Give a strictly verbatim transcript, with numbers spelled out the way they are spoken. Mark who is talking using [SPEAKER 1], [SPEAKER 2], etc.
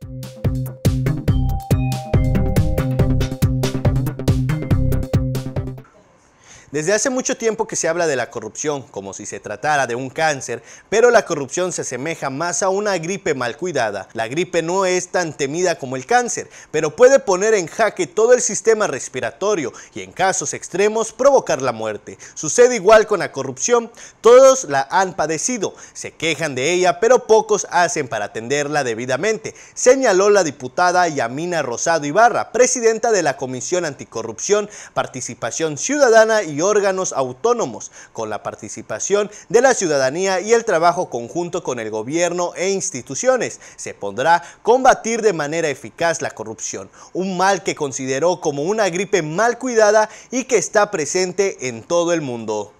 [SPEAKER 1] Desde hace mucho tiempo que se habla de la corrupción, como si se tratara de un cáncer, pero la corrupción se asemeja más a una gripe mal cuidada. La gripe no es tan temida como el cáncer, pero puede poner en jaque todo el sistema respiratorio y en casos extremos provocar la muerte. Sucede igual con la corrupción, todos la han padecido, se quejan de ella, pero pocos hacen para atenderla debidamente, señaló la diputada Yamina Rosado Ibarra, presidenta de la Comisión Anticorrupción, Participación Ciudadana y órganos autónomos, con la participación de la ciudadanía y el trabajo conjunto con el gobierno e instituciones. Se podrá combatir de manera eficaz la corrupción, un mal que consideró como una gripe mal cuidada y que está presente en todo el mundo.